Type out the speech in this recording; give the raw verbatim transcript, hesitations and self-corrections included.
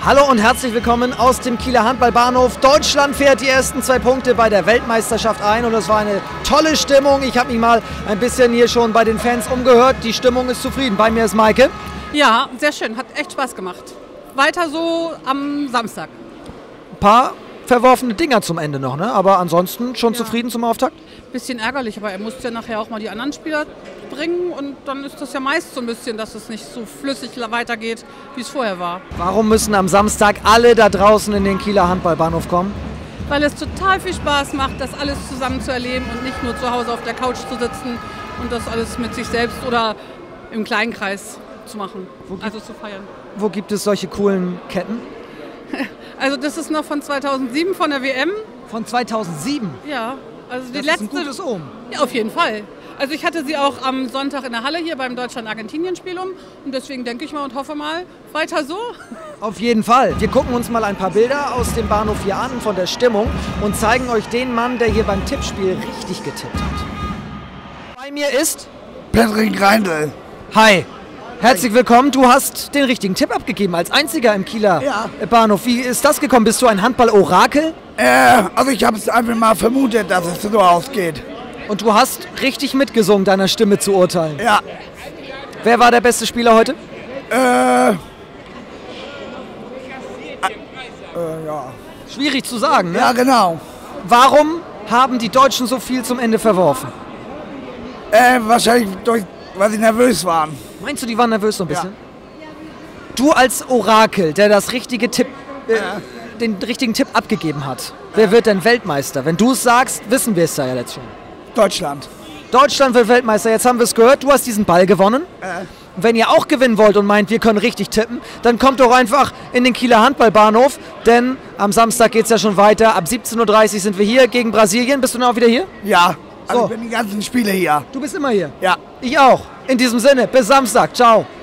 Hallo und herzlich willkommen aus dem Kieler Handballbahnhof. Deutschland fährt die ersten zwei Punkte bei der Weltmeisterschaft ein und es war eine tolle Stimmung. Ich habe mich mal ein bisschen hier schon bei den Fans umgehört. Die Stimmung ist zufrieden. Bei mir ist Maike. Ja, sehr schön. Hat echt Spaß gemacht. Weiter so am Samstag. Ein paar verworfene Dinger zum Ende noch, ne? Aber ansonsten schon ja. Zufrieden zum Auftakt? Bisschen ärgerlich, aber er musste ja nachher auch mal die anderen Spieler bringen und dann ist das ja meist so ein bisschen, dass es nicht so flüssig weitergeht, wie es vorher war. Warum müssen am Samstag alle da draußen in den Kieler Handballbahnhof kommen? Weil es total viel Spaß macht, das alles zusammen zu erleben und nicht nur zu Hause auf der Couch zu sitzen und das alles mit sich selbst oder im kleinen Kreis zu machen, also zu feiern. Wo gibt es solche coolen Ketten? Also das ist noch von zweitausendsieben von der W M. Von zweitausendsieben? Ja. Also die das letzte, ist ein gutes Omen. Ja, auf jeden Fall. Also ich hatte sie auch am Sonntag in der Halle hier beim Deutschland-Argentinien-Spiel um und deswegen denke ich mal und hoffe mal, weiter so. Auf jeden Fall. Wir gucken uns mal ein paar Bilder aus dem Bahnhof hier an von der Stimmung und zeigen euch den Mann, der hier beim Tippspiel richtig getippt hat. Bei mir ist Patrick Reindl. Hi. Herzlich willkommen. Du hast den richtigen Tipp abgegeben, als einziger im Kieler ja. Bahnhof. Wie ist das gekommen? Bist du ein Handball-Orakel? Äh, also ich habe es einfach mal vermutet, dass es so ausgeht. Und du hast richtig mitgesungen, deiner Stimme zu urteilen? Ja. Wer war der beste Spieler heute? Äh, äh ja. Schwierig zu sagen, ne? Ja, genau. Warum haben die Deutschen so viel zum Ende verworfen? Äh, wahrscheinlich, durch, weil sie nervös waren. Meinst du, die waren nervös so ein bisschen? Ja. Du als Orakel, der das richtige Tipp, äh, ja. den richtigen Tipp abgegeben hat, ja. Wer wird denn Weltmeister? Wenn du es sagst, wissen wir es ja jetzt schon. Deutschland. Deutschland wird Weltmeister, jetzt haben wir es gehört, du hast diesen Ball gewonnen. Ja. Und wenn ihr auch gewinnen wollt und meint, wir können richtig tippen, dann kommt doch einfach in den Kieler Handballbahnhof, denn am Samstag geht es ja schon weiter. Ab siebzehn Uhr dreißig sind wir hier gegen Brasilien. Bist du dann auch wieder hier? Ja, also so. ich bin die ganzen Spiele hier. Du bist immer hier? Ja. Ich auch. In diesem Sinne, bis Samstag. Ciao.